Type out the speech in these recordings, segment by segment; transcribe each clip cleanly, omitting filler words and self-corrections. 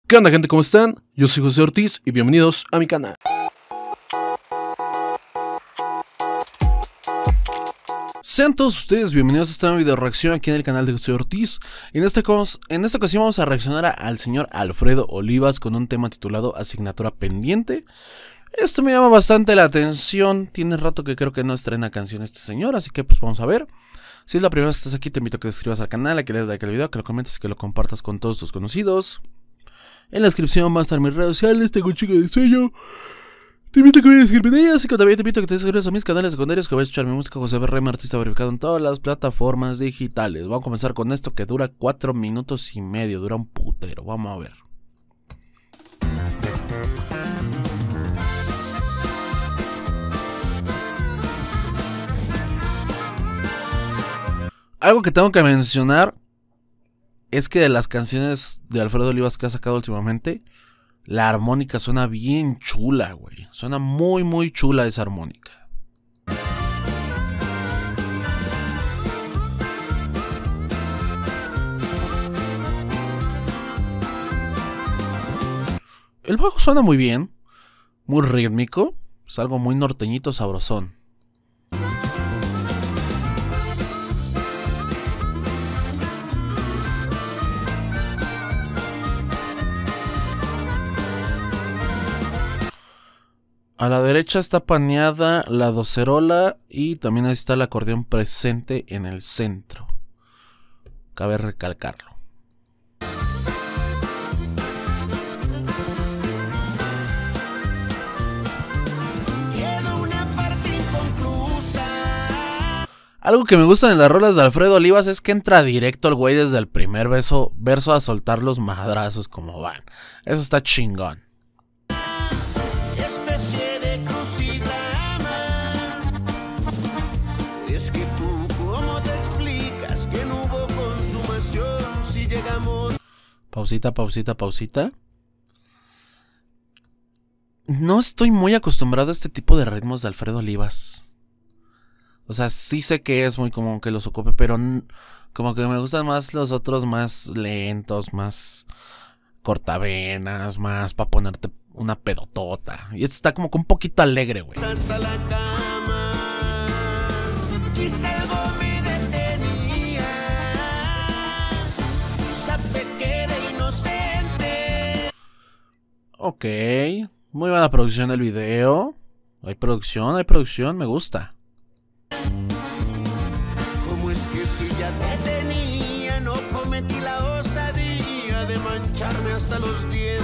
¿Qué onda, gente? ¿Cómo están? Yo soy José Ortiz y bienvenidos a mi canal. Sean todos ustedes bienvenidos a esta nueva video reacción aquí en el canal de José Ortiz. En esta ocasión vamos a reaccionar al señor Alfredo Olivas con un tema titulado Asignatura Pendiente. Esto me llama bastante la atención. Tiene rato que creo que no estrena canción este señor, así que pues vamos a ver. Si es la primera vez que estás aquí, te invito a que te suscribas al canal, a que le des like al video, que lo comentes y que lo compartas con todos tus conocidos. En la descripción van a estar mis redes sociales, tengo un chico de sello. Te invito a que vayas a escribir en ellas, y que también te invito a que te suscribas a mis canales secundarios, que voy a escuchar mi música José BRM, artista verificado en todas las plataformas digitales. Vamos a comenzar con esto que dura 4 minutos y medio, dura un putero, vamos a ver. Algo que tengo que mencionar es que de las canciones de Alfredo Olivas que ha sacado últimamente, la armónica suena bien chula, güey. Suena muy chula esa armónica. El bajo suena muy bien, muy rítmico, es algo muy norteñito, sabrosón. A la derecha está paneada la docerola y también ahí está el acordeón presente en el centro. Cabe recalcarlo. Algo que me gusta en las rolas de Alfredo Olivas es que entra directo el güey desde el primer verso a soltar los madrazos como van. Eso está chingón. Pausita. No estoy muy acostumbrado a este tipo de ritmos de Alfredo Olivas. O sea, sí sé que es muy común que los ocupe, pero como que me gustan más los otros más lentos, más cortavenas, más para ponerte una pedotota. Y este está como que un poquito alegre, güey. Hasta la cama, quizá algo me detenía. Ok, muy buena producción del video. Hay producción, me gusta. ¿Cómo es que si ya te tenía, no cometí la osadía de mancharme hasta los dientes?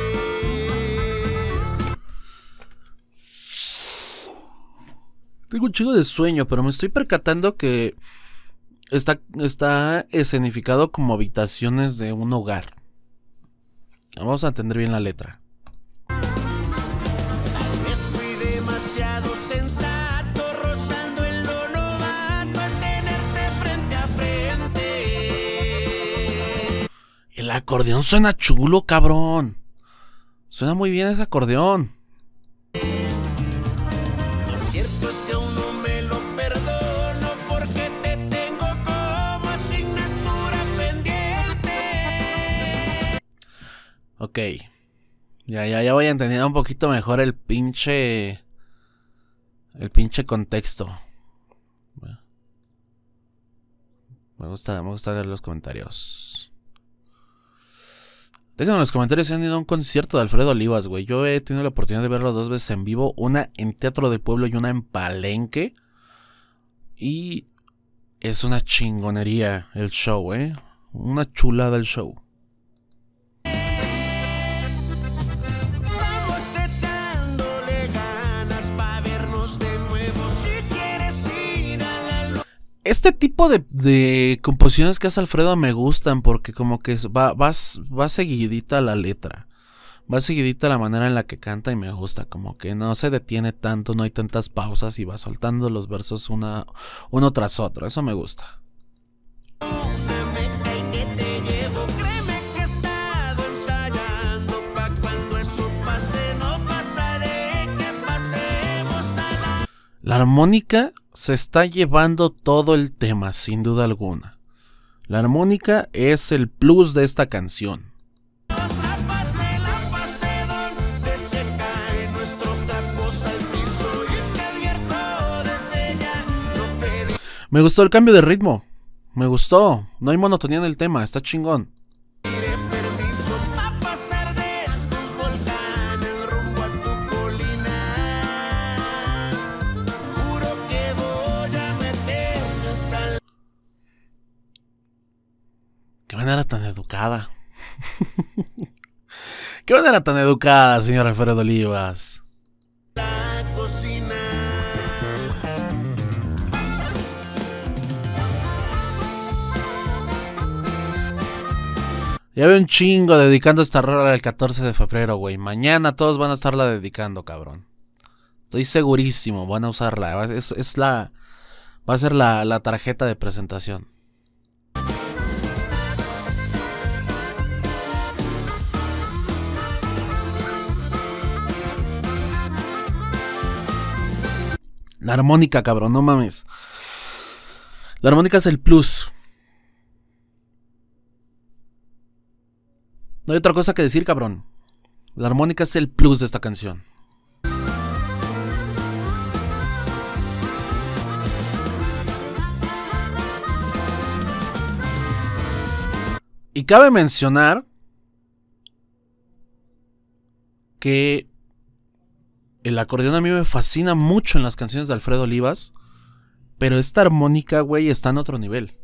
Tengo un chingo de sueño, pero me estoy percatando que está escenificado como habitaciones de un hogar. Vamos a entender bien la letra. El acordeón suena chulo, cabrón. Suena muy bien ese acordeón. Lo cierto es que aún no me lo perdono porque te tengo como asignatura pendiente. Ok. Ya voy a entender un poquito mejor el pinche contexto. Me gusta ver los comentarios. Déjenme en los comentarios si han ido a un concierto de Alfredo Olivas, güey. Yo he tenido la oportunidad de verlo 2 veces en vivo. Una en Teatro del Pueblo y una en Palenque. Y es una chingonería el show, una chulada el show. Este tipo de composiciones que hace Alfredo me gustan porque como que va seguidita la letra. Va seguidita la manera en la que canta y me gusta. Como que no se detiene tanto, no hay tantas pausas y va soltando los versos uno tras otro. Eso me gusta. La armónica se está llevando todo el tema, sin duda alguna. La armónica es el plus de esta canción. Me gustó el cambio de ritmo. Me gustó. No hay monotonía en el tema. Está chingón. Qué manera tan educada. Qué manera tan educada, señor Alfredo Olivas. Ya veo un chingo dedicando esta rola el 14 de febrero, güey. Mañana todos van a estarla dedicando, cabrón. Estoy segurísimo, van a usarla. Va a ser la tarjeta de presentación. La armónica, cabrón, no mames. La armónica es el plus. No hay otra cosa que decir, cabrón. La armónica es el plus de esta canción. Y cabe mencionar que el acordeón a mí me fascina mucho en las canciones de Alfredo Olivas, pero esta armónica, güey, está en otro nivel.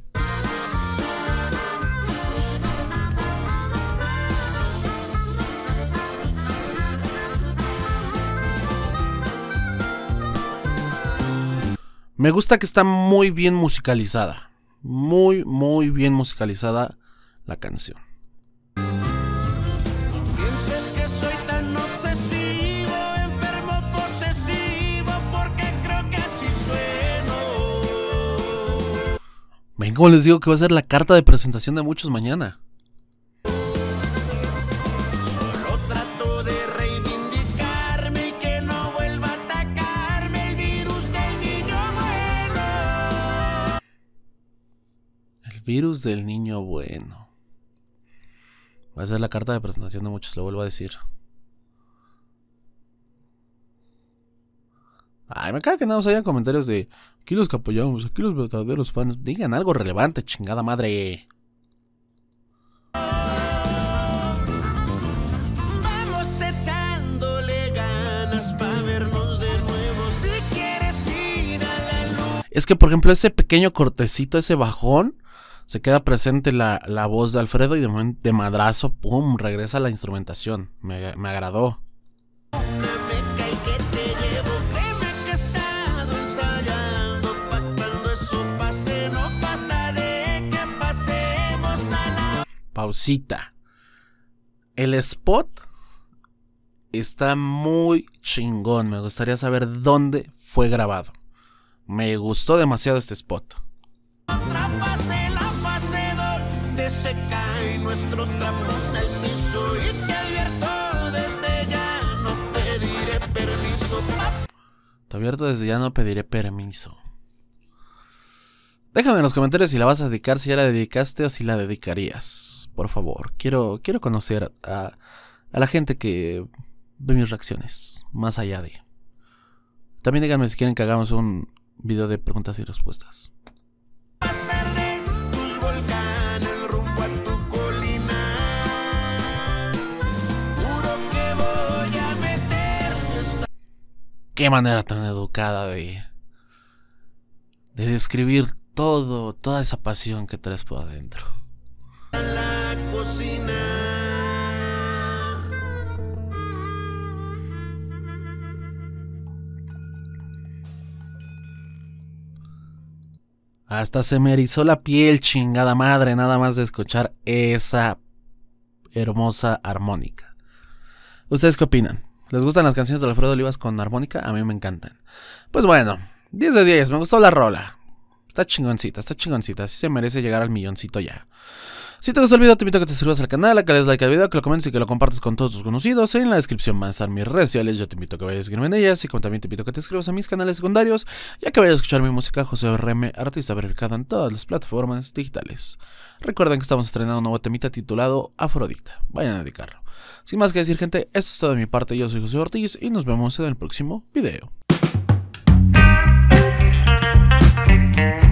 Me gusta que está muy bien musicalizada. Muy, muy bien musicalizada la canción. Pienses que soy tan obsesivo, enfermo, posesivo, porque creo que así sueno. Ven, como les digo que va a ser la carta de presentación de muchos mañana. Solo trato de reivindicarme y que no vuelva a atacarme el virus del niño bueno. El virus del niño bueno. Va a ser la carta de presentación de muchos, lo vuelvo a decir. Ay, me caga que nada más hayan comentarios de aquí los que apoyamos, aquí los verdaderos fans. Digan algo relevante, chingada madre. Vamos echándole ganas para vernos de nuevo. Si quieres ir a la luz. Es que, por ejemplo, ese pequeño cortecito, ese bajón, se queda presente la voz de Alfredo y de madrazo, pum, regresa la instrumentación. Me agradó. Pausita. El spot está muy chingón. Me gustaría saber dónde fue grabado. Me gustó demasiado este spot. Otra fase, la fase 2, de se caen nuestros trapos al piso y te advierto desde ya, no pediré permiso. Te advierto desde ya, no pediré permiso. Déjame en los comentarios si la vas a dedicar, si ya la dedicaste o si la dedicarías. Por favor, quiero conocer a la gente que ve mis reacciones, más allá de. También díganme si quieren que hagamos un video de preguntas y respuestas. Qué manera tan educada de describir toda esa pasión que traes por adentro. La cocina. Hasta se me erizó la piel, chingada madre, nada más de escuchar esa hermosa armónica. ¿Ustedes qué opinan? ¿Les gustan las canciones de Alfredo Olivas con armónica? A mí me encantan. Pues bueno, 10 de 10, me gustó la rola. Está chingoncita, así se merece llegar al milloncito ya. Si te gustó el video, te invito a que te suscribas al canal, a que le des like al video, que lo comentes y que lo compartas con todos tus conocidos. En la descripción van a estar mis redes sociales, yo te invito a que vayas a seguirme en ellas. Y como también te invito a que te suscribas a mis canales secundarios, ya que vayas a escuchar mi música, José RM, artista verificado en todas las plataformas digitales. Recuerden que estamos estrenando un nuevo temita titulado Afrodita, vayan a dedicarlo. Sin más que decir, gente, esto es todo de mi parte, yo soy José Ortiz y nos vemos en el próximo video. Thank